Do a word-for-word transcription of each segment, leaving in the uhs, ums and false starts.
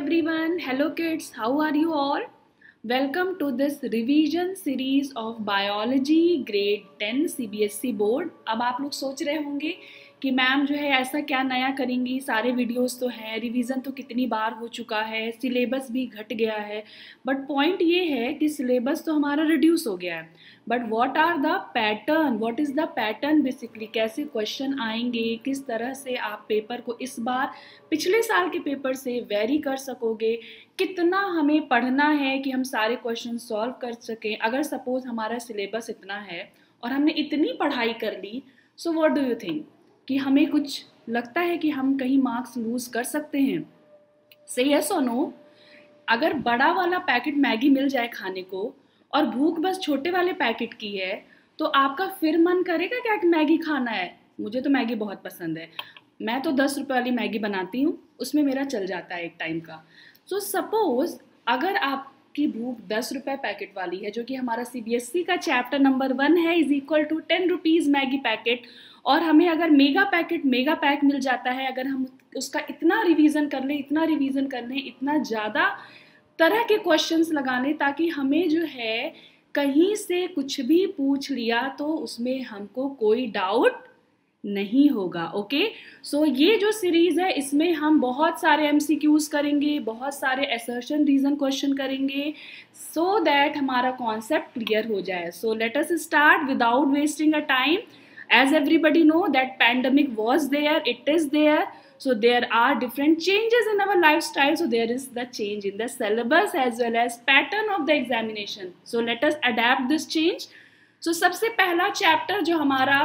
everyone, hello kids, how are you all? Welcome to this revision series of biology grade ten C B S E board. अब आप लोग सोच रहे होंगे कि मैम जो है ऐसा क्या नया करेंगी, सारे वीडियोस तो हैं, रिवीजन तो कितनी बार हो चुका है, सिलेबस भी घट गया है। बट पॉइंट ये है कि सिलेबस तो हमारा रिड्यूस हो गया है, but what are the pattern, what is the pattern basically, कैसे क्वेश्चन आएंगे, किस तरह से आप पेपर को इस बार पिछले साल के पेपर से वेरी कर सकोगे, कितना हमें पढ़ना है कि हम सारे क्वेश्चन सॉल्व कर सकें। अगर सपोज हमारा सिलेबस इतना है और हमने इतनी पढ़ाई कर ली, so what do you think कि हमें कुछ लगता है कि हम कहीं मार्क्स लूज़ कर सकते हैं? से यस और नो। अगर बड़ा वाला पैकेट मैगी मिल जाए खाने को और भूख बस छोटे वाले पैकेट की है, तो आपका फिर मन करेगा क्या कि मैगी खाना है? मुझे तो मैगी बहुत पसंद है, मैं तो दस रुपये वाली मैगी बनाती हूँ, उसमें मेरा चल जाता है एक टाइम का। सो सपोज अगर आपकी भूख दस रुपये पैकेट वाली है, जो कि हमारा सी बी एस ई का चैप्टर नंबर वन है, is equal to ten rupees Maggi packet, और हमें अगर मेगा पैकेट मेगा पैक मिल जाता है, अगर हम उसका इतना रिवीजन कर लें इतना रिवीजन कर लें इतना ज़्यादा तरह के क्वेश्चंस लगा लें ताकि हमें जो है कहीं से कुछ भी पूछ लिया तो उसमें हमको कोई डाउट नहीं होगा। ओके, सो ये जो सीरीज़ है इसमें हम बहुत सारे एम सी क्यूज़ करेंगे, बहुत सारे असर्शन रीज़न क्वेश्चन करेंगे, सो दैट हमारा कॉन्सेप्ट क्लियर हो जाए। So let us start without wasting a time. As everybody know that pandemic was there, it is there, so there are different changes in our lifestyle, so there is the change in the syllabus as well as pattern of the examination, so let us adapt this change. So सबसे पहला chapter जो हमारा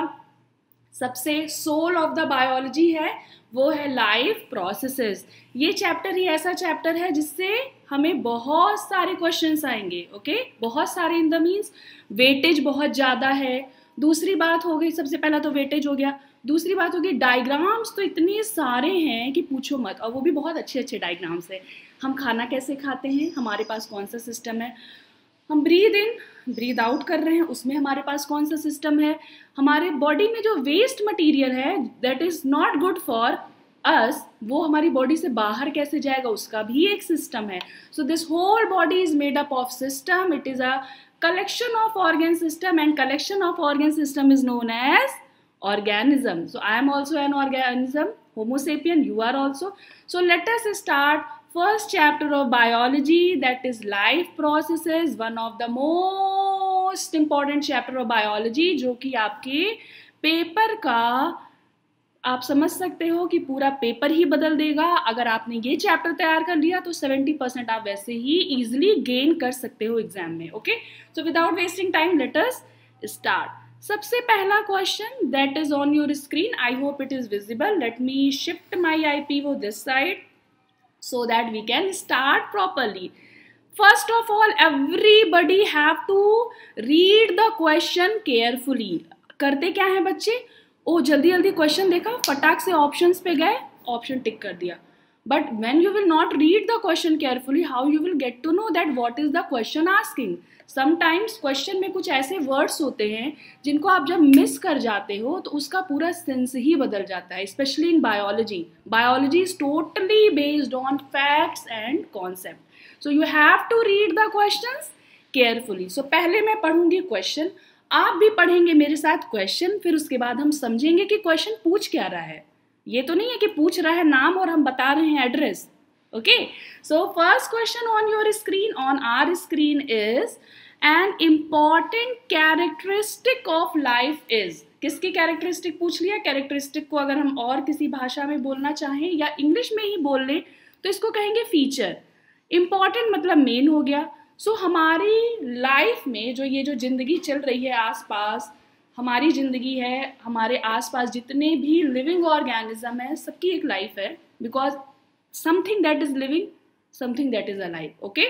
सबसे soul of the biology है वो है life processes. ये chapter ही ऐसा चैप्टर है जिससे हमें बहुत सारे क्वेश्चंस आएंगे। Okay okay? बहुत सारे इन द मीन्स वेटेज बहुत ज़्यादा है। दूसरी बात हो गई, सबसे पहला तो वेटेज हो गया, दूसरी बात हो गई डायग्राम्स तो इतने सारे हैं कि पूछो मत, और वो भी बहुत अच्छे अच्छे डायग्राम्स हैं। हम खाना कैसे खाते हैं, हमारे पास कौन सा सिस्टम है, हम ब्रीद इन ब्रीद आउट कर रहे हैं, उसमें हमारे पास कौन सा सिस्टम है, हमारे बॉडी में जो वेस्ट मटीरियल है that is not good for us, वो हमारी बॉडी से बाहर कैसे जाएगा, उसका भी एक सिस्टम है। So this whole body is made up of system, it is a collection of organ system, and collection of organ system is known as organism. So I am also an organism, homo sapien, you are also. So let us start first chapter of biology, that is life processes, one of the most important chapter of biology, जो कि आपके paper का आप समझ सकते हो कि पूरा पेपर ही बदल देगा। अगर आपने ये चैप्टर तैयार कर लिया तो सेवेंटी परसेंट आप वैसे ही इजीली गेन कर सकते हो एग्जाम में। Okay, so without wasting time let us start. सबसे पहला question that is on your screen, I hope it is visible, let me shift my I P वो this side so that we can start properly. First of all, everybody have to read the question carefully. करते क्या है बच्चे, ओ जल्दी जल्दी question देखा, फटाक से ऑप्शंस पे गए, ऑप्शन टिक कर दिया। But when you will not read the question carefully, how you will get to know that what is the question asking. Sometimes question में कुछ ऐसे वर्ड्स होते हैं जिनको आप जब मिस कर जाते हो तो उसका पूरा सेंस ही बदल जाता है, specially in biology. Biology is totally based on facts and concept, so you have to read the questions carefully. So पहले मैं पढ़ूंगी क्वेश्चन, आप भी पढ़ेंगे मेरे साथ क्वेश्चन, फिर उसके बाद हम समझेंगे कि क्वेश्चन पूछ क्या रहा है। ये तो नहीं है कि पूछ रहा है नाम और हम बता रहे हैं address. Okay, so first question on your screen, on our screen is an important characteristic of life is. किसकी कैरेक्टरिस्टिक पूछ लिया? कैरेक्टरिस्टिक को अगर हम और किसी भाषा में बोलना चाहें या इंग्लिश में ही बोल लें तो इसको कहेंगे फीचर। इम्पॉर्टेंट मतलब मेन हो गया। सो so, हमारी लाइफ में जो ये जो ज़िंदगी चल रही है आसपास, हमारी ज़िंदगी है, हमारे आसपास जितने भी लिविंग ऑर्गेनिज्म है सबकी एक लाइफ है, because something that is living, something that is alive. Okay,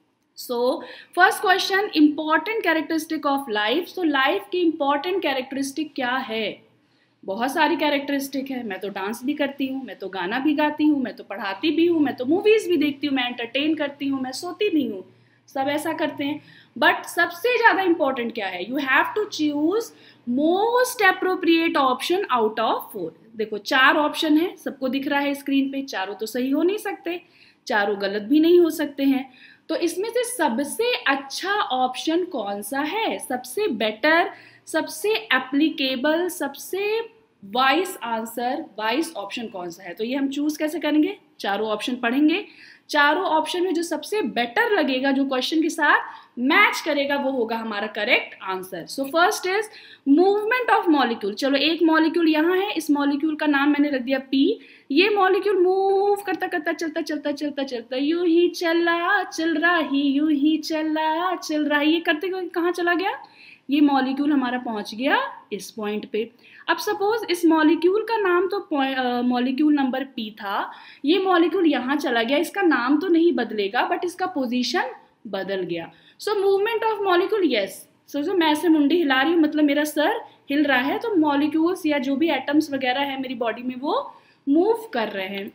so first question, important characteristic of life. So life की इम्पॉर्टेंट कैरेक्टरिस्टिक क्या है? बहुत सारी कैरेक्टरिस्टिक है। मैं तो डांस भी करती हूँ, मैं तो गाना भी गाती हूँ, मैं तो पढ़ाती भी हूँ, मैं तो मूवीज़ भी देखती हूँ, मैं एंटरटेन करती हूँ, मैं सोती भी हूँ, सब ऐसा करते हैं। बट सबसे ज़्यादा इंपॉर्टेंट क्या है? You have to choose most appropriate option out of four. देखो चार ऑप्शन है, सबको दिख रहा है स्क्रीन पे, चारों तो सही हो नहीं सकते, चारों गलत भी नहीं हो सकते हैं। तो इसमें से सबसे अच्छा ऑप्शन कौन सा है, सबसे बेटर, सबसे एप्लीकेबल, सबसे वाइस आंसर, वाइस ऑप्शन कौन सा है? तो ये हम चूज कैसे करेंगे? चारों ऑप्शन पढ़ेंगे, चारों ऑप्शन में जो सबसे बेटर लगेगा, जो क्वेश्चन के साथ मैच करेगा, वो होगा हमारा correct answer. So first is movement of molecule. चलो एक मॉलिक्यूल यहाँ है, इस मॉलिक्यूल का नाम मैंने रख दिया पी। ये मॉलिक्यूल मूव करता करता चलता चलता चलता चलता यूं ही चला चल रहा ही यूं ही चला चल रहा ही, ये करते कहाँ चला गया? ये मॉलिक्यूल हमारा पहुंच गया इस पॉइंट पे। अब सपोज इस मॉलिक्यूल का नाम तो मॉलिक्यूल नंबर पी था, ये मॉलिक्यूल यहाँ चला गया, इसका नाम तो नहीं बदलेगा बट इसका पोजीशन बदल गया। So movement of molecule, yes. So जो मैं ऐसे मुंडी हिला रही हूँ मतलब मेरा सर हिल रहा है, तो मॉलिक्यूल्स या जो भी एटम्स वगैरह है मेरी बॉडी में वो मूव कर रहे हैं।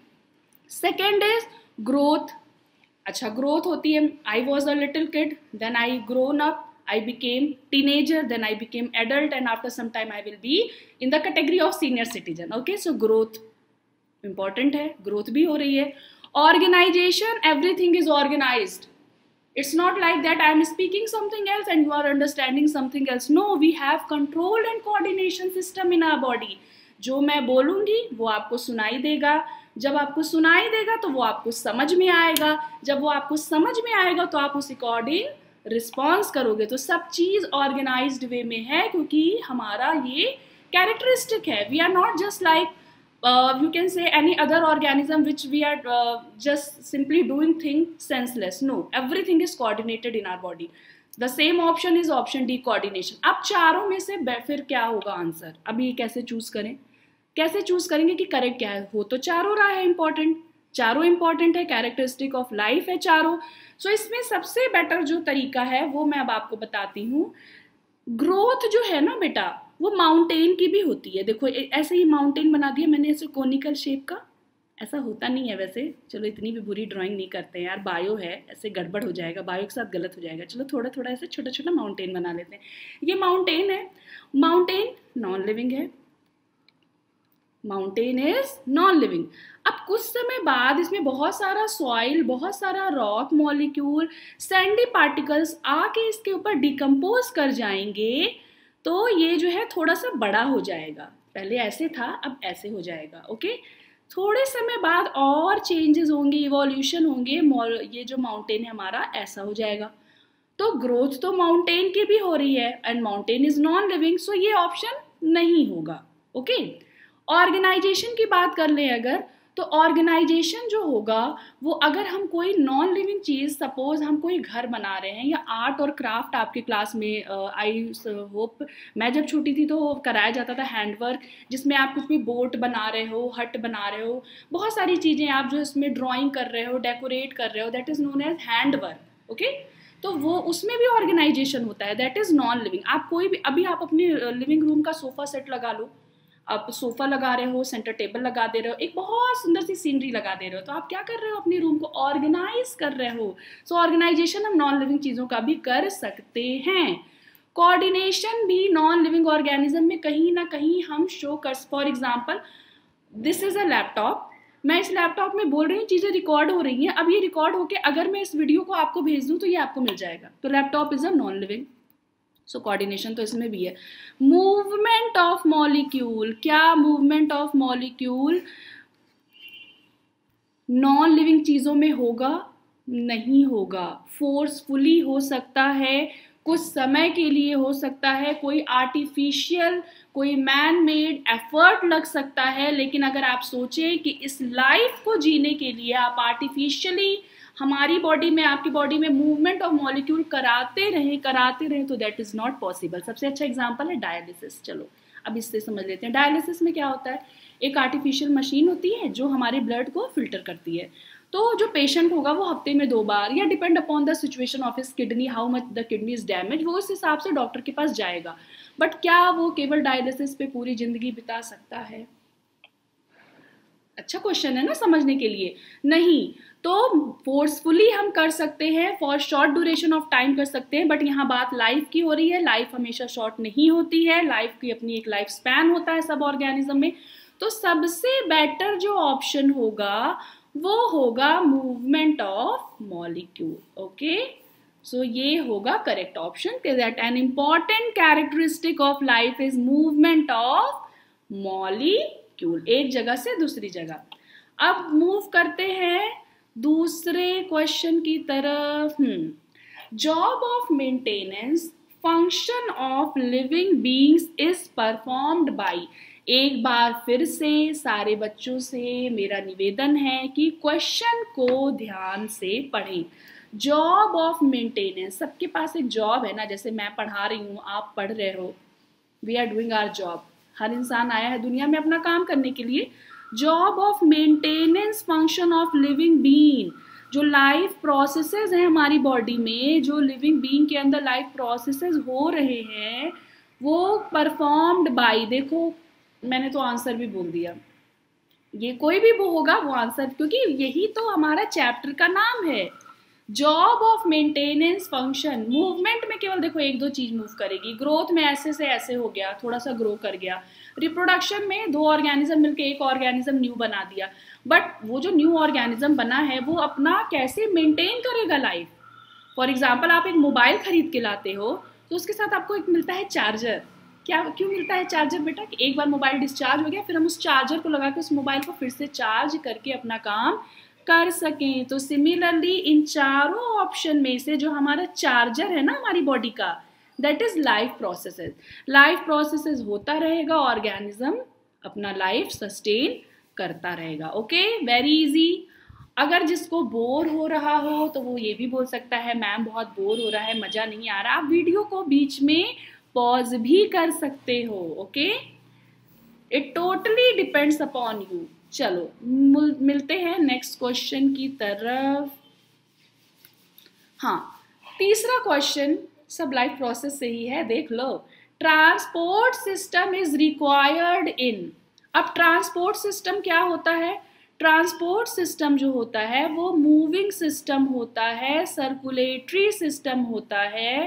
Second is growth. अच्छा, ग्रोथ होती है, I was a little kid, then I grown up, I became teenager, then I became adult, and after some time I will be in the category of senior citizen. Okay, so growth important है, growth भी हो रही है। Organization, everything is organized. It's not like that I am speaking something else and you are understanding something else. No, we have control and coordination system in our body. जो मैं बोलूँगी वो आपको सुनाई देगा, जब आपको सुनाई देगा तो वो आपको समझ में आएगा, जब वो आपको समझ में आएगा तो आप उस अकॉर्डिंग रिस्पॉन्स करोगे। तो सब चीज़ ऑर्गेनाइज्ड वे में है क्योंकि हमारा ये कैरेक्टरिस्टिक है। We are not just like you can say any other organism which we are just simply doing thing senseless. No, everything is coordinated in our body. The same option is option D, coordination. अब चारों में से फिर क्या होगा answer? अब ये कैसे चूज करें, कैसे चूज करेंगे कि करेक्ट क्या है? हो तो चारों रहा है इंपॉर्टेंट, चारों इंपॉर्टेंट है, कैरेक्टरिस्टिक ऑफ लाइफ है चारों। सो so, इसमें सबसे बेटर जो तरीका है वो मैं अब आपको बताती हूँ। ग्रोथ जो है ना बेटा, वो माउंटेन की भी होती है। देखो ऐसे ही माउंटेन बना दिया मैंने ऐसे कोनिकल शेप का, ऐसा होता नहीं है वैसे। चलो इतनी भी बुरी ड्राइंग नहीं करते हैं यार, बायो है, ऐसे गड़बड़ हो जाएगा, बायो के साथ गलत हो जाएगा। चलो थोड़ा थोड़ा ऐसे छोटा छोटा माउंटेन बना लेते हैं। ये माउंटेन है, माउंटेन नॉन लिविंग है, माउंटेन इज नॉन लिविंग। अब कुछ समय बाद इसमें बहुत सारा सॉइल, बहुत सारा रॉक मॉलिक्यूल, सैंडी पार्टिकल्स आके इसके ऊपर डिकम्पोज कर जाएंगे, तो ये जो है थोड़ा सा बड़ा हो जाएगा। पहले ऐसे था, अब ऐसे हो जाएगा। ओके, थोड़े समय बाद और चेंजेस होंगे, इवोल्यूशन होंगे, ये जो माउंटेन है हमारा ऐसा हो जाएगा। तो ग्रोथ तो माउंटेन की भी हो रही है and mountain is non living, so ये ऑप्शन नहीं होगा। ओके, ऑर्गेनाइजेशन की बात कर लें अगर, तो ऑर्गेनाइजेशन जो होगा वो अगर हम कोई नॉन लिविंग चीज़, सपोज हम कोई घर बना रहे हैं या आर्ट और क्राफ्ट आपके क्लास में, आई होप मैं जब छोटी थी तो कराया जाता था हैंडवर्क, जिसमें आप कुछ भी बोट बना रहे हो, हट बना रहे हो, बहुत सारी चीज़ें आप जो इसमें ड्राइंग कर रहे हो, डेकोरेट कर रहे हो, that is known as handwork. Okay, तो वो उसमें भी ऑर्गेनाइजेशन होता है, दैट इज़ नॉन लिविंग। आप कोई भी, अभी आप अपने लिविंग रूम का सोफा सेट लगा लो, आप सोफा लगा रहे हो, सेंटर टेबल लगा दे रहे हो, एक बहुत सुंदर सी सीनरी लगा दे रहे हो, तो आप क्या कर रहे हो? अपने रूम को ऑर्गेनाइज कर रहे हो। सो ऑर्गेनाइजेशन हम नॉन लिविंग चीज़ों का भी कर सकते हैं। कोऑर्डिनेशन भी नॉन लिविंग ऑर्गेनिज्म में कहीं ना कहीं हम शो कर, for example this is a laptop, मैं इस लैपटॉप में बोल रही हूँ, चीज़ें रिकॉर्ड हो रही हैं, अब ये रिकॉर्ड होके अगर मैं इस वीडियो को आपको भेज दूँ तो ये आपको मिल जाएगा, तो laptop is a non living. So coordination तो इसमें भी है। मूवमेंट ऑफ मॉलिक्यूल, क्या movement of molecule non living चीज़ों में होगा? नहीं होगा। फोर्सफुली हो सकता है, कुछ समय के लिए हो सकता है, कोई आर्टिफिशियल, कोई मैन मेड एफर्ट लग सकता है, लेकिन अगर आप सोचें कि इस लाइफ को जीने के लिए आप आर्टिफिशियली हमारी बॉडी में, आपकी बॉडी में मूवमेंट ऑफ मॉलिक्यूल कराते रहें कराते रहें तो दैट इज़ नॉट पॉसिबल। सबसे अच्छा एग्जांपल है डायलिसिस। चलो अब इससे समझ लेते हैं। डायलिसिस में क्या होता है? एक आर्टिफिशियल मशीन होती है जो हमारे ब्लड को फिल्टर करती है। तो जो पेशेंट होगा वो हफ्ते में दो बार, या depend upon the situation of his kidney, how much the kidney is damage, वो उस हिसाब से डॉक्टर के पास जाएगा। बट क्या वो केवल डायलिसिस पे पूरी जिंदगी बिता सकता है? अच्छा क्वेश्चन है ना समझने के लिए। नहीं, तो फोर्सफुली हम कर सकते हैं, for short duration of time कर सकते हैं, बट यहाँ बात लाइफ की हो रही है। लाइफ हमेशा शॉर्ट नहीं होती है, लाइफ की अपनी एक लाइफ स्पैन होता है सब ऑर्गेनिज्म में। तो सबसे बेटर जो ऑप्शन होगा वो होगा movement of molecule. Okay, so ये होगा correct option, that an important characteristic of life is movement of molecule, एक जगह से दूसरी जगह। अब मूव करते हैं दूसरे क्वेश्चन की तरफ। Hmm job of maintenance function of living beings is performed by. एक बार फिर से सारे बच्चों से मेरा निवेदन है कि क्वेश्चन को ध्यान से पढ़ें। जॉब ऑफ मेंटेनेंस, सबके पास एक जॉब है ना, जैसे मैं पढ़ा रही हूँ, आप पढ़ रहे हो, we are doing our job. हर इंसान आया है दुनिया में अपना काम करने के लिए। Job of maintenance function of living being, जो लाइफ प्रोसेसेस हैं हमारी बॉडी में, जो लिविंग बीइंग के अंदर लाइफ प्रोसेसेस हो रहे हैं, वो परफॉर्म्ड बाय, देखो मैंने तो आंसर भी बोल दिया, ये कोई भी वो होगा वो आंसर, क्योंकि यही तो हमारा चैप्टर का नाम है। Job of maintenance function, movement में केवल देखो एक दो चीज मूव करेगी, ग्रोथ में ऐसे से ऐसे हो गया, थोड़ा सा ग्रो कर गया, रिप्रोडक्शन में दो ऑर्गेनिज्म मिलके एक ऑर्गेनिज्म न्यू बना दिया, बट वो जो न्यू ऑर्गेनिज्म बना है वो अपना कैसे मेंटेन करेगा लाइफ। फॉर एग्जाम्पल आप एक मोबाइल खरीद के लाते हो तो उसके साथ आपको एक मिलता है चार्जर। क्या क्यों मिलता है चार्जर बेटा? कि एक बार मोबाइल डिस्चार्ज हो गया, फिर हम उस चार्जर को लगा के उस मोबाइल को फिर से चार्ज करके अपना काम कर सकें। तो सिमिलरली इन चारों ऑप्शन में से जो हमारा चार्जर है ना हमारी बॉडी का, that is life processes. Life processes होता रहेगा, ऑर्गेनिज्म अपना लाइफ सस्टेन करता रहेगा। Okay, very easy. अगर जिसको बोर हो रहा हो तो वो ये भी बोल सकता है मैम बहुत बोर हो रहा है, मजा नहीं आ रहा, आप वीडियो को बीच में पॉज भी कर सकते हो। Okay, it totally depends upon you. चलो मिलते हैं नेक्स्ट क्वेश्चन की तरफ। हाँ, तीसरा क्वेश्चन सब लाइफ प्रोसेस से ही है, देख लो। Transport system is required in. अब ट्रांसपोर्ट सिस्टम क्या होता है? ट्रांसपोर्ट सिस्टम जो होता है वो मूविंग सिस्टम होता है, सर्कुलेटरी सिस्टम होता है,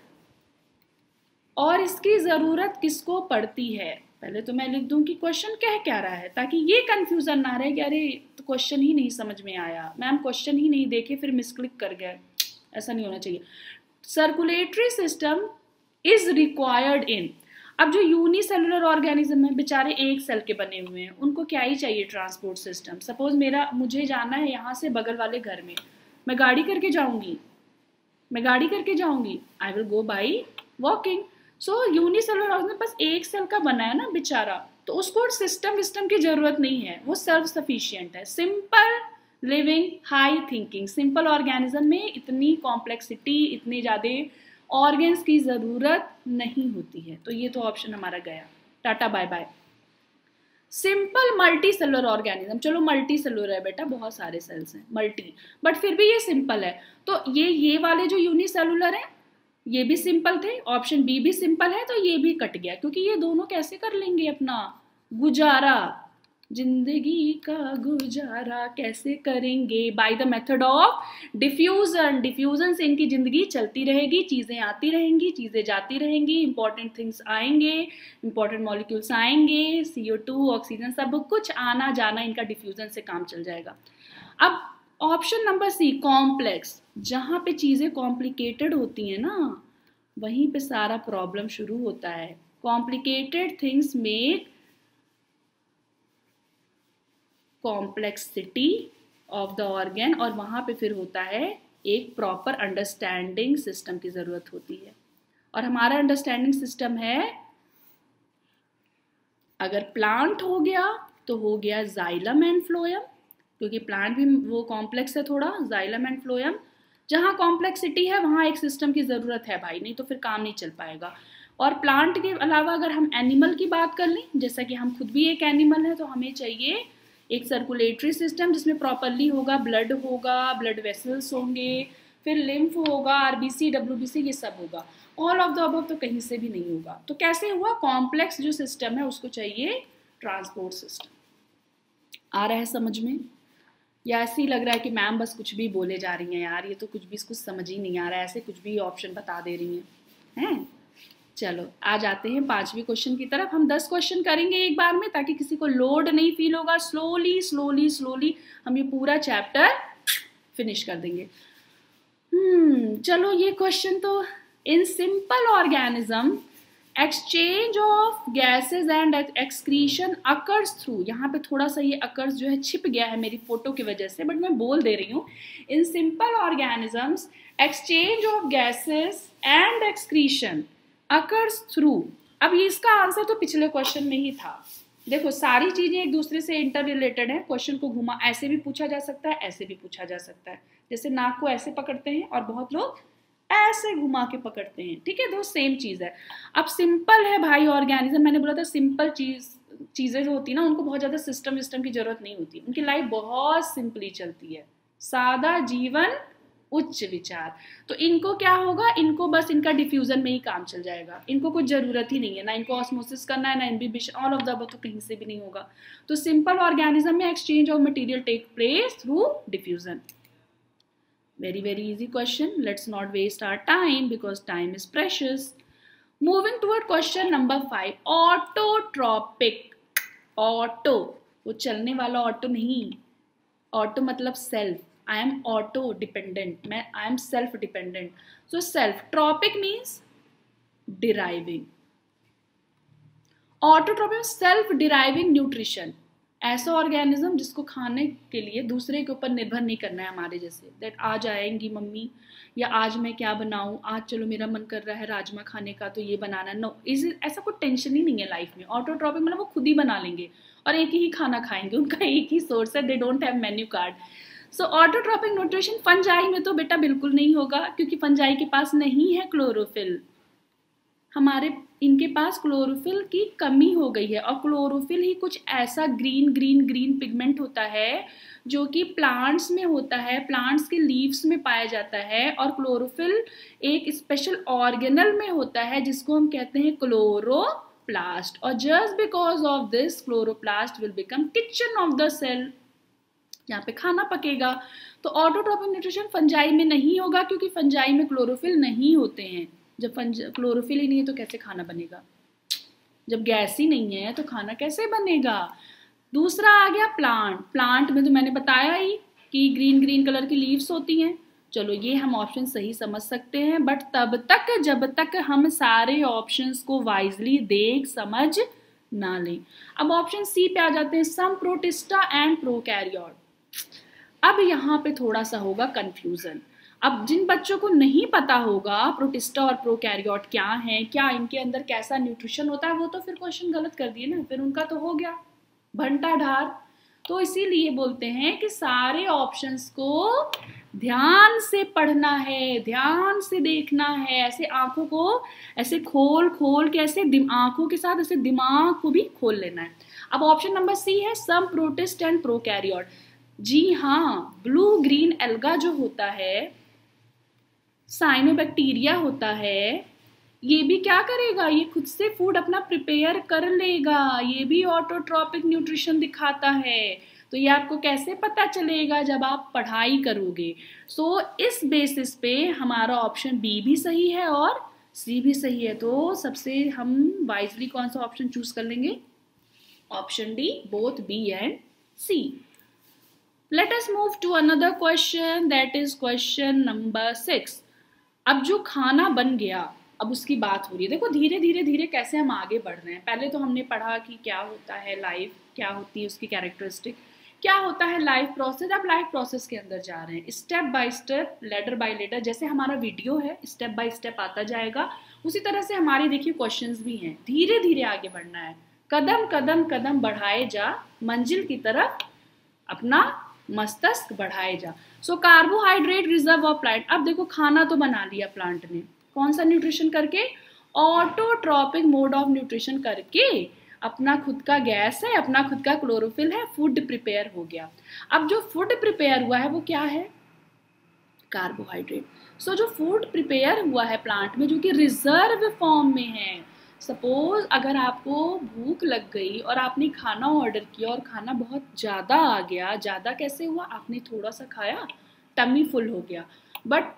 और इसकी जरूरत किसको पड़ती है? पहले तो मैं लिख दूं कि क्वेश्चन कह क्या रहा है, ताकि ये कंफ्यूजन ना रहे कि अरे तो क्वेश्चन ही नहीं समझ में आया, मैम क्वेश्चन ही नहीं देखे फिर मिसक्लिक कर गए, ऐसा नहीं होना चाहिए। Circulatory system is required in. अब जो यूनिसेलुलर ऑर्गेनिज्म है बेचारे एक सेल के बने हुए हैं, उनको क्या ही चाहिए ट्रांसपोर्ट सिस्टम। सपोज मेरा मुझे जाना है यहाँ से बगल वाले घर में, मैं गाड़ी करके जाऊंगी, मैं गाड़ी करके जाऊंगी I will go by walking. So unicellular organism बस एक सेल का बना है ना बेचारा, तो उसको सिस्टम विस्टम की जरूरत नहीं है, वो सेल्फ सफिशिएंट है। Simple living high thinking, simple organism में इतनी कॉम्प्लेक्सिटी, इतनी ज़्यादा ऑर्गेन्स की ज़रूरत नहीं होती है। तो ये तो ऑप्शन हमारा गया, tata bye bye. Simple multicellular organism, चलो मल्टी सेलुलर है बेटा, बहुत सारे सेल्स हैं मल्टी, बट फिर भी ये सिंपल है। तो ये ये वाले जो यूनिसेलुलर हैं ये भी सिंपल थे, ऑप्शन बी भी सिंपल है, तो ये भी कट गया, क्योंकि ये दोनों कैसे कर लेंगे अपना गुजारा, जिंदगी का गुजारा कैसे करेंगे? By the method of diffusion. Diffusion से इनकी जिंदगी चलती रहेगी, चीजें आती रहेंगी, चीजें जाती रहेंगी, इंपॉर्टेंट थिंग्स आएंगे, इंपॉर्टेंट मॉलिक्यूल्स आएंगे, सी ओ टू, ऑक्सीजन, सब कुछ आना जाना इनका डिफ्यूजन से काम चल जाएगा। अब ऑप्शन नंबर सी कॉम्प्लेक्स, जहां पे चीजें कॉम्प्लिकेटेड होती हैं ना वहीं पे सारा प्रॉब्लम शुरू होता है। Complicated things make complexity of the organ, और वहां पे फिर होता है एक प्रॉपर अंडरस्टैंडिंग सिस्टम की जरूरत होती है। और हमारा अंडरस्टैंडिंग सिस्टम है, अगर प्लांट हो गया तो हो गया जाइलम एंड फ्लोएम, क्योंकि प्लांट भी वो कॉम्प्लेक्स है थोड़ा, जाइलम एंड फ्लोएम। जहाँ कॉम्प्लेक्सिटी है वहाँ एक सिस्टम की ज़रूरत है भाई, नहीं तो फिर काम नहीं चल पाएगा। और प्लांट के अलावा अगर हम एनिमल की बात कर लें, जैसा कि हम खुद भी एक एनिमल है, तो हमें चाहिए एक सर्कुलेटरी सिस्टम जिसमें प्रॉपरली होगा, ब्लड होगा, ब्लड वेसल्स होंगे, फिर लिम्फ होगा, आरबीसी, डब्ल्यूबीसी, ये सब होगा। ऑल ऑफ द अबव तो कहीं से भी नहीं होगा। तो कैसे हुआ? कॉम्प्लेक्स जो सिस्टम है उसको चाहिए ट्रांसपोर्ट सिस्टम। आ रहा है समझ में? या ऐसे ही लग रहा है कि मैम बस कुछ भी बोले जा रही हैं यार, ये तो कुछ भी कुछ समझ ही नहीं आ रहा है, ऐसे कुछ भी ऑप्शन बता दे रही हैं हैं चलो आ जाते हैं पांचवी क्वेश्चन की तरफ। हम दस क्वेश्चन करेंगे एक बार में, ताकि किसी को लोड नहीं फील होगा। स्लोली स्लोली स्लोली हम ये पूरा चैप्टर फिनिश कर देंगे। हम्म चलो ये क्वेश्चन तो, in simple organism exchange of gases and excretion occurs through, यहाँ पे थोड़ा सा ये अकर्स जो है छिप गया है मेरी फोटो की वजह से, बट मैं बोल दे रही हूँ। In simple organisms exchange of gases and excretion occurs through. अब इसका आंसर तो पिछले क्वेश्चन में ही था। देखो सारी चीजें एक दूसरे से इंटर रिलेटेड है। क्वेश्चन को घुमा ऐसे भी पूछा जा सकता है, ऐसे भी पूछा जा सकता है। जैसे नाक को ऐसे पकड़ते हैं और बहुत लोग ऐसे घुमा के पकड़ते हैं, ठीक है, दो सेम चीज है। अब सिंपल है भाई ऑर्गेनिज्म, मैंने बोला था सिंपल चीज चीजें जो होती है ना, उनको बहुत ज्यादा सिस्टम सिस्टम की जरूरत नहीं होती, उनकी लाइफ बहुत सिंपली चलती है। सादा जीवन उच्च विचार। तो इनको क्या होगा, इनको बस इनका डिफ्यूजन में ही काम चल जाएगा, इनको कुछ जरूरत ही नहीं है, ना इनको ऑस्मोसिस करना है, ना inhibition, all of the above तो कहीं से भी नहीं होगा। तो सिंपल ऑर्गेनिज्म में exchange of material take place through diffusion. Very very easy question. Let's not waste our time because time is precious. Moving toward question number five. Autotropic. Auto, वो चलने वाला ऑटो नहीं, ऑटो मतलब self. I am auto dependent, मैं I am self dependent. So self, trophic means deriving. Autotrophic self deriving nutrition, ऐसा organism जिसको खाने के लिए दूसरे के ऊपर निर्भर नहीं करना है हमारे जैसे। दैट आज आएंगी मम्मी, या आज मैं क्या बनाऊं, आज चलो मेरा मन कर रहा है राजमा खाने का तो ये बनाना। नो, इज ऐसा कोई टेंशन ही नहीं है लाइफ में। ऑटोट्रॉपिक मतलब वो खुद ही बना लेंगे और एक ही खाना खाएंगे, उनका एक ही सोर्स है, they don't have menu card. So autotrophic nutrition fungi में तो बेटा बिल्कुल नहीं होगा, क्योंकि फंजाई के पास नहीं है क्लोरोफिल। हमारे इनके पास क्लोरोफिल की कमी हो गई है, और क्लोरोफिल ही कुछ ऐसा ग्रीन ग्रीन ग्रीन पिगमेंट होता है जो कि प्लांट्स में होता है, प्लांट्स के लीव्स में पाया जाता है। और क्लोरोफिल एक स्पेशल ऑर्गेनल में होता है जिसको हम कहते हैं क्लोरोप्लास्ट, और just because of this chloroplast will become kitchen of the cell, यहाँ पे खाना पकेगा। तो ऑटोट्रॉपिक न्यूट्रिशन फंजाई में नहीं होगा, क्योंकि फंजाई में क्लोरोफिल नहीं होते हैं। जब क्लोरोफिल ही नहीं है तो कैसे खाना बनेगा, जब गैस ही नहीं है तो खाना कैसे बनेगा। दूसरा आ गया प्लांट। प्लांट में तो मैंने बताया ही कि ग्रीन ग्रीन कलर की लीव्स होती हैं। चलो ये हम ऑप्शन सही समझ सकते हैं, बट तब तक जब तक हम सारे ऑप्शंस को वाइजली देख समझ ना लें। अब ऑप्शन सी पे आ जाते हैं, सम प्रोटिस्टा एंड प्रोकैरियोट। अब यहाँ पे थोड़ा सा होगा कंफ्यूजन। अब जिन बच्चों को नहीं पता होगा प्रोटिस्टा और प्रोकैरियोट क्या हैं, क्या इनके अंदर कैसा न्यूट्रिशन होता है, वो तो फिर क्वेश्चन गलत कर दिए ना, फिर उनका तो हो गया भंटा ढार। तो इसीलिए बोलते हैं कि सारे ऑप्शंस को ध्यान से पढ़ना है, ध्यान से देखना है, ऐसे आंखों को ऐसे खोल खोल के, ऐसे आंखों के साथ ऐसे दिमाग को भी खोल लेना है। अब ऑप्शन नंबर सी है सम प्रोटिस्ट एंड प्रोकैरियोट। जी हाँ, ब्लू ग्रीन एल्गा जो होता है, साइनोबैक्टीरिया होता है, ये भी क्या करेगा, ये खुद से फूड अपना प्रिपेयर कर लेगा, ये भी ऑटोट्रॉपिक न्यूट्रिशन दिखाता है। तो ये आपको कैसे पता चलेगा, जब आप पढ़ाई करोगे। सो so, इस बेसिस पे हमारा ऑप्शन बी भी सही है और सी भी सही है। तो सबसे हम वाइजली कौन सा ऑप्शन चूज कर लेंगे, option D, both B and C. Let us move to another question, that is question number six. अब जो खाना बन गया, अब उसकी बात हो रही है। देखो धीरे धीरे धीरे कैसे हम आगे बढ़ रहे हैं। पहले तो हमने पढ़ा कि क्या होता है लाइफ, क्या होती है उसकी कैरेक्टरिस्टिक, क्या होता है लाइफ प्रोसेस। अब लाइफ प्रोसेस के अंदर जा रहे हैं, step by step, letter by letter. जैसे हमारा वीडियो है, स्टेप बाय स्टेप आता जाएगा, उसी तरह से हमारे देखिए क्वेश्चंस भी हैं। धीरे धीरे आगे बढ़ना है, कदम कदम कदम बढ़ाए जा, मंजिल की तरफ अपना मस्तिष्क बढ़ाए जा। So carbohydrate reserve of plant. अब देखो खाना तो बना लिया प्लांट ने, कौन सा न्यूट्रिशन करके, ऑटोट्रॉपिक मोड ऑफ न्यूट्रिशन करके। अपना खुद का गैस है, अपना खुद का क्लोरोफिल है, फूड प्रिपेयर हो गया। अब जो फूड प्रिपेयर हुआ है वो क्या है, कार्बोहाइड्रेट। सो so, जो फूड प्रिपेयर हुआ है प्लांट में, जो कि रिजर्व फॉर्म में है। सपोज अगर आपको भूख लग गई और आपने खाना ऑर्डर किया और खाना बहुत ज़्यादा आ गया, ज़्यादा कैसे हुआ, आपने थोड़ा सा खाया, टमी फुल हो गया, बट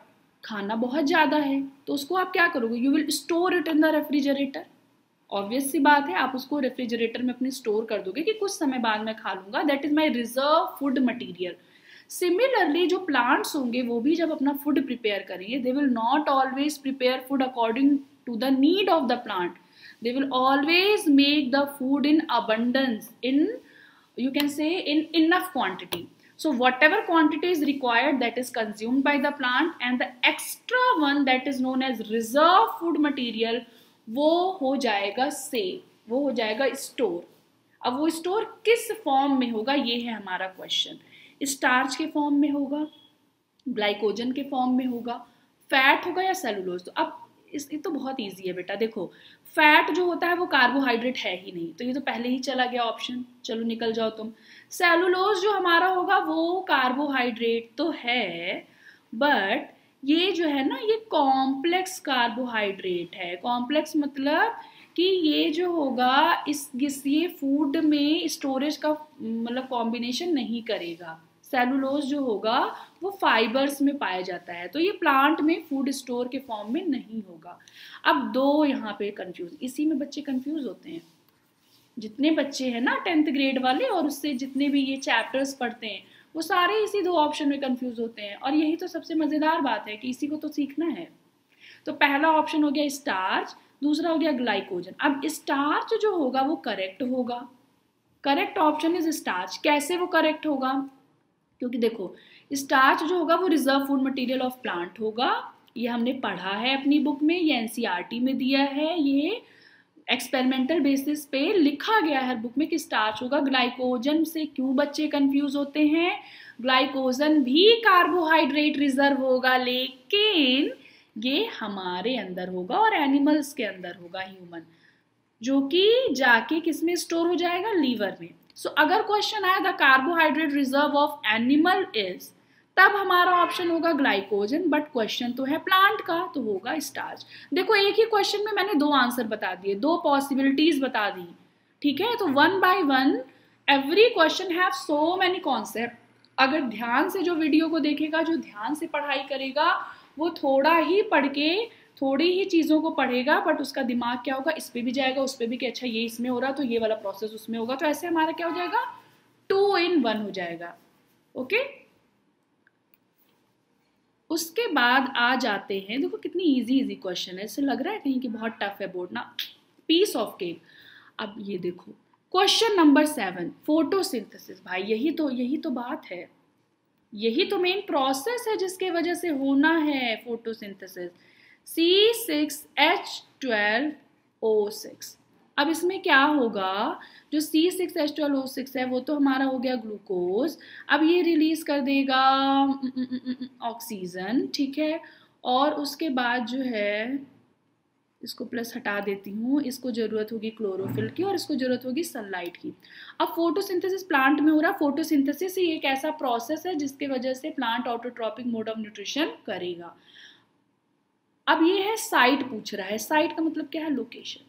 खाना बहुत ज़्यादा है तो उसको आप क्या करोगे, you will store it in the refrigerator. Obvious सी बात है, आप उसको रेफ्रिजरेटर में अपने स्टोर कर दोगे कि कुछ समय बाद मैं खा लूँगा, that is my reserve food material. Similarly जो प्लांट्स होंगे वो भी जब अपना फूड प्रिपेयर करेंगे, they will not always prepare food according to the need of the plant, they will always make the food in abundance, in you can say in enough quantity. So whatever quantity is required, that is consumed by the plant, and the extra one that is known as reserve food material, वो हो जाएगा save, वो हो जाएगा store. अब वो store किस form में होगा, ये है हमारा क्वेश्चन। स्टार्च के फॉर्म में होगा, ग्लाइकोजन के फॉर्म में होगा, फैट होगा या सेलुलोज। तो अब इस ये तो बहुत इजी है बेटा, देखो फैट जो होता है वो कार्बोहाइड्रेट है ही नहीं, तो ये तो पहले ही चला गया ऑप्शन, चलो निकल जाओ तुम। सेलुलोज जो हमारा होगा वो कार्बोहाइड्रेट तो है, बट ये जो है ना ये कॉम्प्लेक्स कार्बोहाइड्रेट है। कॉम्प्लेक्स मतलब कि ये जो होगा इस इस ये फूड में स्टोरेज का मतलब कॉम्बिनेशन नहीं करेगा। सेलुलोज जो होगा वो फाइबर्स में पाया जाता है, तो ये प्लांट में फूड स्टोर के फॉर्म में नहीं होगा। अब दो यहाँ पे कंफ्यूज, इसी में बच्चे कंफ्यूज होते हैं, जितने बच्चे हैं ना टेंथ ग्रेड वाले और उससे जितने भी ये चैप्टर्स पढ़ते हैं वो सारे इसी दो ऑप्शन में कंफ्यूज होते हैं, और यही तो सबसे मज़ेदार बात है कि इसी को तो सीखना है। तो पहला ऑप्शन हो गया स्टार्च, दूसरा हो गया ग्लाइकोजन। अब स्टार्च जो होगा वो करेक्ट होगा, करेक्ट ऑप्शन इज स्टार्च। कैसे वो करेक्ट होगा, क्योंकि देखो स्टार्च जो होगा वो reserve food material of plant होगा, ये हमने पढ़ा है अपनी बुक में, ये एनसीईआरटी में दिया है, ये एक्सपेरिमेंटल बेसिस पे लिखा गया है बुक में कि स्टार्च होगा। ग्लाइकोजन से क्यों बच्चे कंफ्यूज होते हैं, ग्लाइकोजन भी कार्बोहाइड्रेट रिजर्व होगा, लेकिन ये हमारे अंदर होगा और एनिमल्स के अंदर होगा, ह्यूमन, जो कि जाके किस में स्टोर हो जाएगा, लीवर में। सो so, अगर क्वेश्चन आया the carbohydrate reserve of animal is, तब हमारा ऑप्शन होगा ग्लाइकोजन, बट क्वेश्चन तो है प्लांट का, तो होगा स्टार्च। देखो एक ही क्वेश्चन में मैंने दो आंसर बता दिए, दो पॉसिबिलिटीज बता दी, ठीक है। तो one by one every question have so many concept. अगर ध्यान से जो वीडियो को देखेगा, जो ध्यान से पढ़ाई करेगा, वो थोड़ा ही पढ़ के थोड़ी ही चीज़ों को पढ़ेगा, बट उसका दिमाग क्या होगा, इस पे भी जाएगा उस पे भी कि अच्छा ये इसमें हो रहा तो ये वाला प्रोसेस उसमें होगा, तो ऐसे हमारा क्या हो जाएगा, टू इन वन हो जाएगा। ओके, उसके बाद आ जाते हैं, देखो कितनी इजी इजी क्वेश्चन है, इससे लग रहा है कहीं कि बहुत टफ है बोर्ड ना, पीस ऑफ केक। अब ये देखो क्वेश्चन नंबर सेवन, फोटोसिंथेसिस। भाई यही तो यही तो बात है, यही तो मेन प्रोसेस है जिसके वजह से होना है photosynthesis. C six H twelve O six. अब इसमें क्या होगा, जो C six H twelve O six है वो तो हमारा हो गया ग्लूकोज, अब ये रिलीज कर देगा ऑक्सीजन, ठीक है, और उसके बाद जो है इसको प्लस हटा देती हूँ, इसको ज़रूरत होगी क्लोरोफिल की और इसको ज़रूरत होगी सनलाइट की। अब फोटोसिंथेसिस प्लांट में हो रहा है, फोटोसिंथेसिस ही एक ऐसा प्रोसेस है जिसके वजह से plant autotrophic mode of nutrition करेगा। अब ये है साइट पूछ रहा है, साइट का मतलब क्या है, लोकेशन,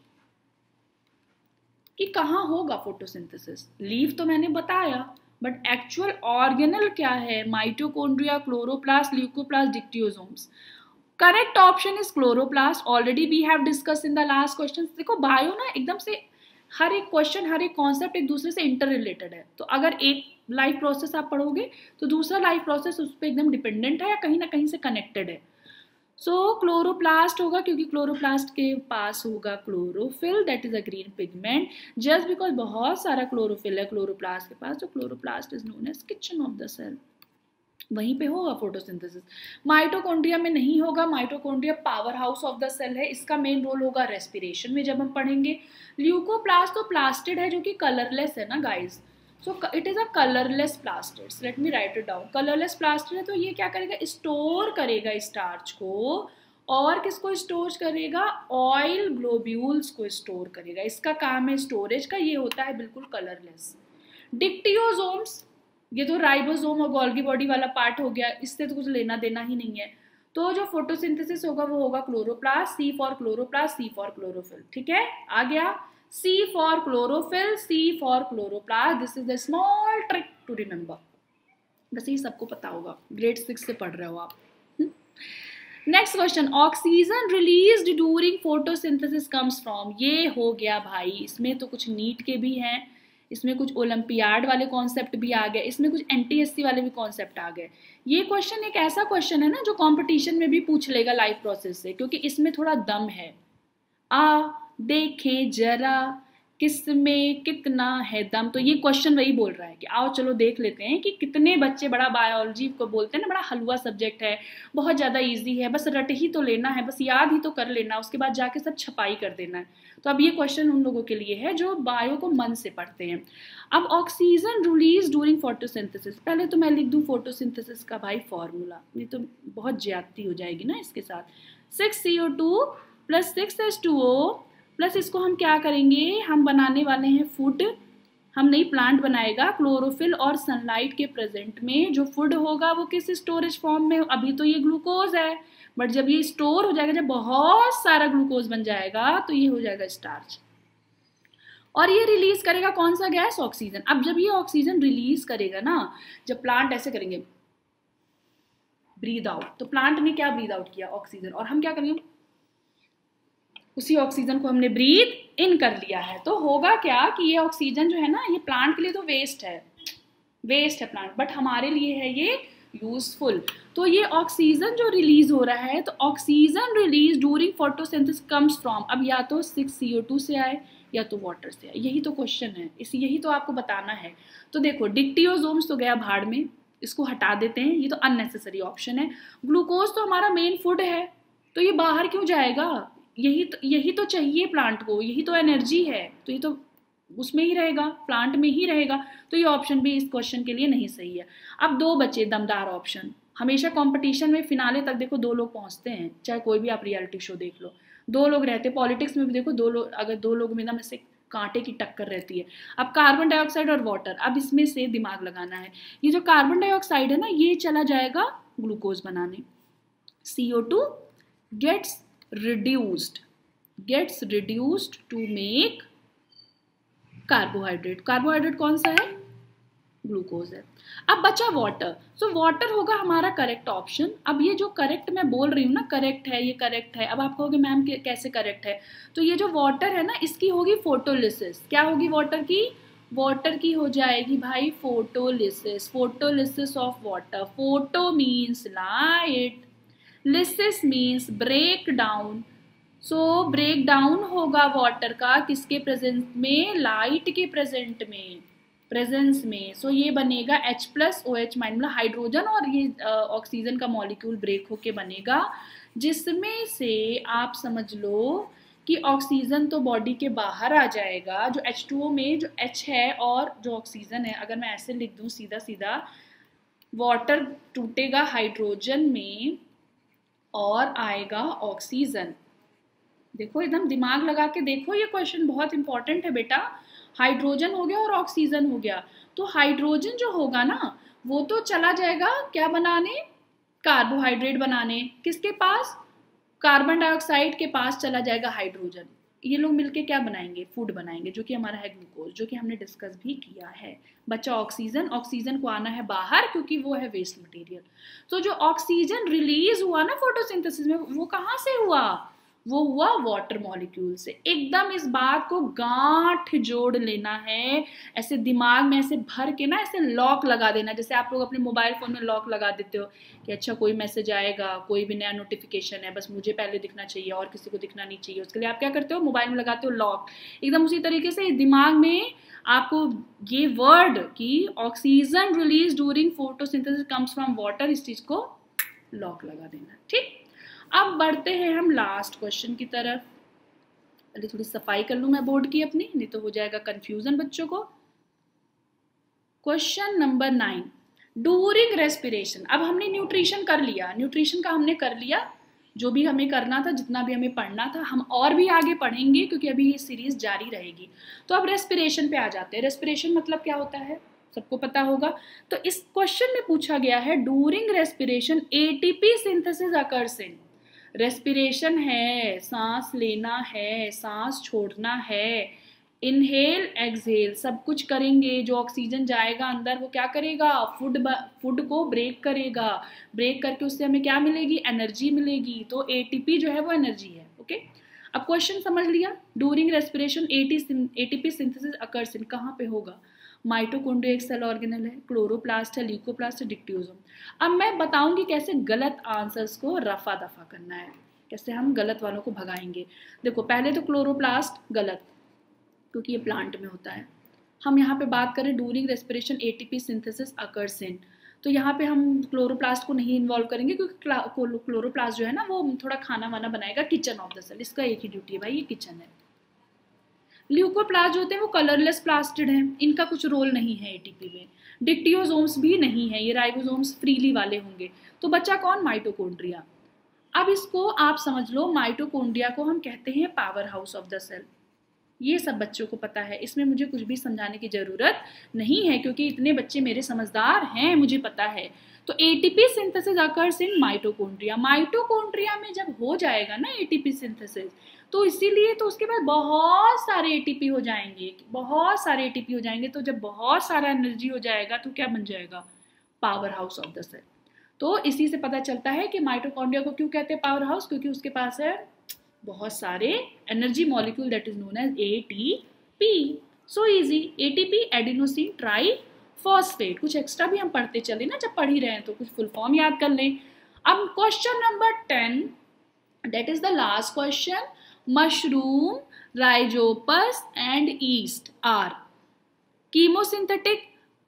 कि कहाँ होगा फोटोसिंथेसिस। लीव तो मैंने बताया, बट एक्चुअल ऑर्गेनल क्या है, mitochondria, chloroplast, leucoplast, dictyosomes. Correct option is chloroplast, already we have discuss in the last question. देखो बायो ना एकदम से हर एक क्वेश्चन, हर एक कॉन्सेप्ट एक दूसरे से इंटर रिलेटेड है, तो अगर एक लाइफ प्रोसेस आप पढ़ोगे तो दूसरा लाइफ प्रोसेस उस पर एकदम डिपेंडेंट है या कहीं ना कहीं से कनेक्टेड है। सो so, क्लोरोप्लास्ट होगा क्योंकि क्लोरोप्लास्ट के पास होगा chlorophyll, that is a green pigment, just because बहुत सारा क्लोरोफिल है क्लोरोप्लास्ट के पास, तो chloroplast is known as kitchen of the cell, वहीं पे होगा फोटोसिंथेसिस। माइटोकॉन्ड्रिया में नहीं होगा, mitochondria powerhouse of the cell है, इसका मेन रोल होगा रेस्पिरेशन में जब हम पढ़ेंगे। ल्यूकोप्लास्ट तो प्लास्टिड है जो कि कलरलेस है ना guys, so it is a colourless plastid, let me write it down, colourless plastid है, तो ये क्या करेगा, स्टोर करेगा स्टार्च को, और किसको स्टोर करेगा, ऑयल ग्लोब्यूल्स को स्टोर करेगा, इसका काम है स्टोरेज का, ये होता है बिल्कुल कलरलेस। डिक्टियोसोम्स, ये तो राइबोसोम और गोल्गी बॉडी वाला पार्ट हो गया, इससे तो कुछ लेना देना ही नहीं है। तो जो फोटोसिंथेसिस होगा वो होगा chloroplast, C for chloroplast, C for chlorophyll, ठीक है, आ गया, C for chlorophyll, C for chloroplast, this is the small trick to remember. वैसे ही सबको पता होगा, ग्रेड सिक्स से पढ़ रहे हो आप। Next question, oxygen released during photosynthesis comes from, ये हो गया भाई, इसमें तो कुछ नीट के भी हैं, इसमें कुछ ओलंपियाड वाले कॉन्सेप्ट भी आ गए, इसमें कुछ एनटीएससी वाले भी कॉन्सेप्ट आ गए। ये क्वेश्चन एक ऐसा क्वेश्चन है ना जो कंपटीशन में भी पूछ लेगा लाइव प्रोसेस से, क्योंकि इसमें थोड़ा दम है। आ देखें जरा किसमें कितना है दम, तो ये क्वेश्चन वही बोल रहा है कि आओ चलो देख लेते हैं कि कितने बच्चे, बड़ा बायोलॉजी को बोलते हैं ना बड़ा हलवा सब्जेक्ट है, बहुत ज़्यादा इजी है, बस रट ही तो लेना है, बस याद ही तो कर लेना, उसके बाद जाके सब छपाई कर देना है। तो अब ये क्वेश्चन उन लोगों के लिए है जो बायो को मन से पढ़ते हैं। अब ऑक्सीजन रिलीज ड्यूरिंग फोटोसिंथेसिस, पहले तो मैं लिख दूँ फोटोसिंथेसिस का भाई फॉर्मूला, ये तो बहुत ज्यादती हो जाएगी ना इसके साथ। Six C O two plus six H two O plus इसको हम क्या करेंगे, हम बनाने वाले हैं फूड, हम नहीं प्लांट बनाएगा, क्लोरोफिल और सनलाइट के प्रेजेंट में जो फूड होगा वो किस स्टोरेज फॉर्म में, अभी तो ये ग्लूकोज है, बट जब ये स्टोर हो जाएगा, जब बहुत सारा ग्लूकोज बन जाएगा तो ये हो जाएगा स्टार्च, और ये रिलीज करेगा कौन सा गैस, ऑक्सीजन। अब जब ये ऑक्सीजन रिलीज करेगा ना, जब प्लांट ऐसे करेंगे ब्रीद आउट, तो प्लांट ने क्या ब्रीद आउट किया, ऑक्सीजन, और हम क्या करेंगे, उसी ऑक्सीजन को हमने ब्रीथ इन कर लिया है। तो होगा क्या कि ये ऑक्सीजन जो है ना, ये प्लांट के लिए तो वेस्ट है, वेस्ट है प्लांट, बट हमारे लिए है ये यूजफुल। तो ये ऑक्सीजन जो रिलीज हो रहा है, तो oxygen release during photosynthesis comes from, अब या तो सिक्स सी ओ टू से आए या तो वाटर से आए, यही तो क्वेश्चन है, इस यही तो आपको बताना है। तो देखो डिक्टियोसोम्स तो गया भाड़ में, इसको हटा देते हैं, ये तो अननेसेसरी ऑप्शन है। ग्लूकोज तो हमारा मेन फूड है, तो ये बाहर क्यों जाएगा, यही तो यही तो चाहिए प्लांट को, यही तो एनर्जी है, तो ये तो उसमें ही रहेगा, प्लांट में ही रहेगा, तो ये ऑप्शन भी इस क्वेश्चन के लिए नहीं सही है। अब दो बचे दमदार ऑप्शन, हमेशा कंपटीशन में फिनाले तक देखो दो लोग पहुंचते हैं, चाहे कोई भी आप रियलिटी शो देख लो, दो लोग रहते हैं, पॉलिटिक्स में भी देखो दो लोग, अगर दो लोग में ना से कांटे की टक्कर रहती है। अब कार्बन डाइऑक्साइड और वाटर, अब इसमें से दिमाग लगाना है, ये जो कार्बन डाइऑक्साइड है ना, ये चला जाएगा ग्लूकोज बनाने, C O two gets reduced gets reduced to make carbohydrate, carbohydrate कौन सा है, ग्लूकोज है। अब बचा वाटर, सो वाटर होगा हमारा करेक्ट ऑप्शन। अब ये जो करेक्ट मैं बोल रही हूँ ना, करेक्ट है, ये करेक्ट है, अब आप कहोगे मैम कैसे करेक्ट है, तो ये जो वाटर है ना, इसकी होगी फोटोलिसिस, क्या होगी वाटर की, वाटर की हो जाएगी भाई photolysis, photolysis of water, photo means light, lysis means break down, so break down होगा वाटर का किसके प्रेजेंस में, लाइट के प्रेजेंट में, प्रेजेंस में। सो so, ये बनेगा H plus O H minus, मतलब हाइड्रोजन और ये ऑक्सीजन का मॉलिक्यूल ब्रेक होके बनेगा, जिसमें से आप समझ लो कि ऑक्सीजन तो बॉडी के बाहर आ जाएगा, जो एच टू ओ में जो H है और जो ऑक्सीजन है, अगर मैं ऐसे लिख दूँ सीधा सीधा, वाटर टूटेगा हाइड्रोजन में और आएगा ऑक्सीजन। देखो एकदम दिमाग लगा के देखो, ये क्वेश्चन बहुत इंपॉर्टेंट है बेटा, हाइड्रोजन हो गया और ऑक्सीजन हो गया, तो हाइड्रोजन जो होगा ना वो तो चला जाएगा क्या बनाने, कार्बोहाइड्रेट बनाने, किसके पास, कार्बन डाइऑक्साइड के पास चला जाएगा हाइड्रोजन, ये लोग मिलके क्या बनाएंगे, फूड बनाएंगे, जो कि हमारा है ग्लूकोज, जो कि हमने डिस्कस भी किया है। बच्चा ऑक्सीजन, ऑक्सीजन को आना है बाहर क्योंकि वो है वेस्ट मटेरियल। तो जो ऑक्सीजन रिलीज हुआ ना फोटोसिंथेसिस में, वो कहाँ से हुआ, वो हुआ वाटर मॉलिक्यूल से। एकदम इस बात को गांठ जोड़ लेना है, ऐसे दिमाग में ऐसे भर के ना ऐसे लॉक लगा देना, जैसे आप लोग अपने मोबाइल फोन में लॉक लगा देते हो कि अच्छा कोई मैसेज आएगा, कोई भी नया नोटिफिकेशन है, बस मुझे पहले दिखना चाहिए और किसी को दिखना नहीं चाहिए, उसके लिए आप क्या करते हो, मोबाइल में लगाते हो लॉक। एकदम उसी तरीके से दिमाग में आपको ये वर्ड कि oxygen release during photosynthesis comes from water, इस चीज को लॉक लगा देना, ठीक। अब बढ़ते हैं हम लास्ट क्वेश्चन की तरफ, पहले थोड़ी सफाई कर लूं मैं बोर्ड की अपनी, नहीं तो हो जाएगा कंफ्यूजन बच्चों को। Question number nine, during respiration. अब हमने न्यूट्रिशन कर लिया, न्यूट्रिशन का हमने कर लिया जो भी हमें करना था, जितना भी हमें पढ़ना था, हम और भी आगे पढ़ेंगे क्योंकि अभी ये सीरीज जारी रहेगी। तो अब रेस्पिरेशन पे आ जाते हैं। रेस्पिरेशन मतलब क्या होता है, सबको पता होगा। तो इस क्वेश्चन में पूछा गया है during respiration ATP synthesis occurs in, respiration है, सांस लेना है, सांस छोड़ना है, इनहेल एक्सहेल सब कुछ करेंगे, जो ऑक्सीजन जाएगा अंदर वो क्या करेगा, फूड फूड को ब्रेक करेगा, ब्रेक करके उससे हमें क्या मिलेगी, एनर्जी मिलेगी। तो एटीपी जो है वो एनर्जी है। ओके, अब क्वेश्चन समझ लिया। During respiration ATP synthesis occurs in, कहाँ पे होगा, माइटोकॉन्ड्रिया एक सेल ऑर्गेनल है, क्लोरोप्लास्ट है, ल्यूकोप्लास्ट है, डिक्टियोसोम। अब मैं बताऊंगी कैसे गलत आंसर्स को रफा दफा करना है, कैसे हम गलत वालों को भगाएंगे। देखो पहले तो क्लोरोप्लास्ट गलत, क्योंकि ये प्लांट में होता है। हम यहाँ पे बात करें during respiration ATP synthesis occurs in, तो यहाँ पे हम क्लोरोप्लास्ट को नहीं इन्वॉल्व करेंगे, क्योंकि क्लोरोप्लास्ट जो है ना वो थोड़ा खाना वाना बनाएगा, किचन ऑफ द सेल, इसका एक ही ड्यूटी है भाई, ये किचन है। ल्यूकोप्लास्ट जो होते हैं वो कलरलेस प्लास्टिड हैं, इनका कुछ रोल नहीं है एटीपी में। डिक्टियोसोम्स भी नहीं है, ये राइबोसोम्स फ्रीली वाले होंगे। तो बचा कौन, माइटोकॉन्ड्रिया। अब इसको आप समझ लो, माइटोकॉन्ड्रिया को हम कहते हैं powerhouse of the cell. ये सब बच्चों को पता है, इसमें मुझे कुछ भी समझाने की जरूरत नहीं है, क्योंकि इतने बच्चे मेरे समझदार हैं, मुझे पता है। तो ATP synthesis occurs in mitochondria. Mitochondria में जब हो जाएगा ना एटीपी सिंथेसिस, तो इसीलिए तो उसके बाद बहुत सारे एटीपी हो जाएंगे, बहुत सारे एटीपी हो जाएंगे। तो जब बहुत सारा एनर्जी हो जाएगा तो क्या बन जाएगा, powerhouse of the cell. तो इसी से पता चलता है कि माइटोकॉन्ड्रिया को क्यों कहते हैं पावर हाउस, क्योंकि उसके पास है बहुत सारे energy molecule, that is known as ATP. So easy, ATP adenosine triphosphate. कुछ एक्स्ट्रा भी हम पढ़ते चले ना, जब पढ़ ही रहे हैं तो कुछ फुल फॉर्म याद कर लें। अब question number ten, that is the last question. Mushroom, rhizopus and yeast are chemosynthetic,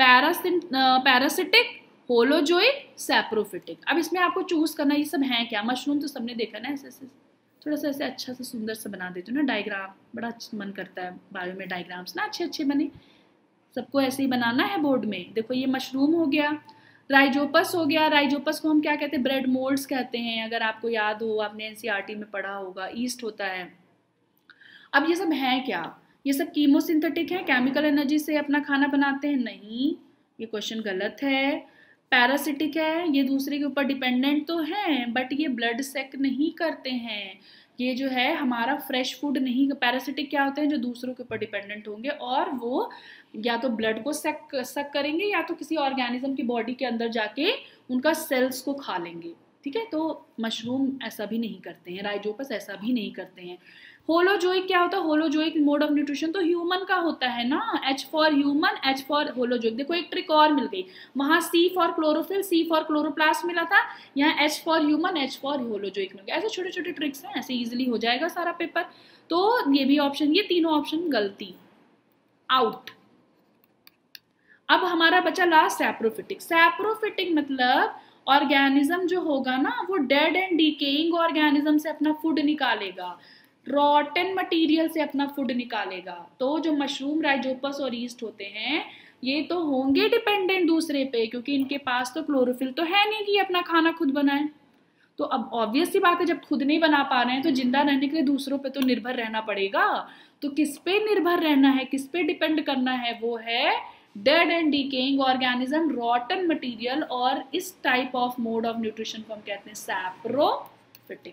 parasitic, holozoic, saprophytic. अब इसमें आपको चूज करना, ये सब है क्या। मशरूम तो सबने देखा ना, ऐसे ऐसे थोड़ा सा ऐसे अच्छा सा सुंदर सा बना देते हो ना डायग्राम, बड़ा मन करता है बायो में डायग्राम्स ना अच्छे अच्छे बने, सबको ऐसे ही बनाना है बोर्ड में। देखो ये मशरूम हो गया, राइजोपस हो गया, राइजोपस को हम क्या कहते हैं, ब्रेड मोल्ड्स कहते हैं, अगर आपको याद हो, आपने एनसीईआरटी में पढ़ा होगा। ईस्ट होता है। अब ये सब है क्या, ये सब कीमोसिंथेटिक है, केमिकल एनर्जी से अपना खाना बनाते हैं, नहीं, ये क्वेश्चन गलत है। पैरासिटिक है, ये दूसरे के ऊपर डिपेंडेंट तो हैं, बट ये ब्लड सेक नहीं करते हैं, ये जो है हमारा फ्रेश फूड नहीं। पैरासिटिक क्या होते हैं, जो दूसरों के ऊपर डिपेंडेंट होंगे, और वो या तो ब्लड को सेक सक करेंगे, या तो किसी ऑर्गेनिज्म की बॉडी के अंदर जाके उनका सेल्स को खा लेंगे। ठीक है, तो मशरूम ऐसा भी नहीं करते हैं, राइजोपस ऐसा भी नहीं करते हैं। होलोजोइक क्या होता है, होलोजोइक मोड ऑफ न्यूट्रिशन तो ह्यूमन का होता है ना, H for human, H for holozoic. देखो एक ट्रिक और मिल गई, वहां C for chlorophyll, C for chloroplast मिला था, यहाँ H for human, H for holozoic मिल गया। ऐसे छोटे छोटे ट्रिक्स हैं, ऐसे इजिली हो जाएगा सारा पेपर। तो ये भी ऑप्शन, ये तीनों ऑप्शन गलती, आउट। अब हमारा बचा लास्ट सैप्रोफिटिक। सैप्रोफिटिक मतलब ऑर्गेनिज्म जो होगा ना, वो डेड एंड डिकेइंग ऑर्गेनिज्म से अपना फूड निकालेगा, रॉटन मटेरियल से अपना फूड निकालेगा। तो जो मशरूम, राइजोपस और ईस्ट होते हैं, ये तो होंगे डिपेंडेंट दूसरे पे, क्योंकि इनके पास तो क्लोरोफिल तो है नहीं कि अपना खाना खुद बनाए। तो अब ऑब्वियस सी बात है, जब खुद नहीं बना पा रहे हैं तो जिंदा रहने के लिए दूसरों पे तो निर्भर रहना पड़ेगा। तो किस पे निर्भर रहना है, किस पे डिपेंड करना है, वो है dead and decaying organism, rotten material, और इस type of mode of nutrition को हम कहते हैं सैप्रोफिटिक।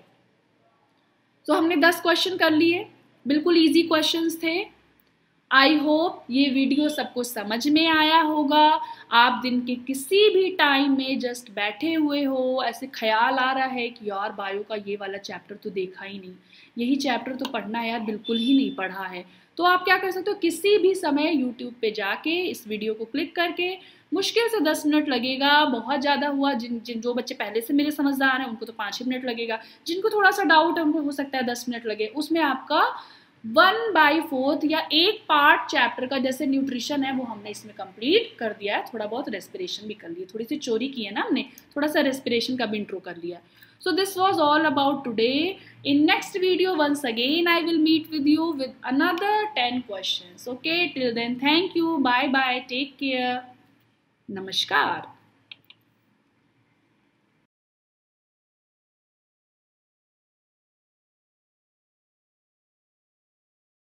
तो हमने दस क्वेश्चन कर लिए, बिल्कुल इजी क्वेश्चंस थे। आई होप ये वीडियो सबको समझ में आया होगा। आप दिन के किसी भी टाइम में जस्ट बैठे हुए हो, ऐसे ख्याल आ रहा है कि यार बायो का ये वाला चैप्टर तो देखा ही नहीं, यही चैप्टर तो पढ़ना है यार, बिल्कुल ही नहीं पढ़ा है, तो आप क्या कर सकते हो, किसी भी समय यूट्यूब पे जाके इस वीडियो को क्लिक करके, मुश्किल से दस मिनट लगेगा, बहुत ज़्यादा हुआ, जिन जिन जो बच्चे पहले से मेरे समझदार हैं उनको तो पाँच ही मिनट लगेगा, जिनको थोड़ा सा डाउट है उनको हो सकता है दस मिनट लगे। उसमें आपका वन बाई फोर्थ या एक पार्ट चैप्टर का जैसे न्यूट्रिशन है वो हमने इसमें कंप्लीट कर दिया है। थोड़ा बहुत रेस्पिरेशन भी कर लिया, थोड़ी सी चोरी की है ना हमने, थोड़ा सा रेस्पिरेशन का भी इंट्रो कर लिया। So this was all about today. In next video, once again, I will meet with you with another ten questions. Okay, till then, thank you. Bye bye. Take care. Namaskar.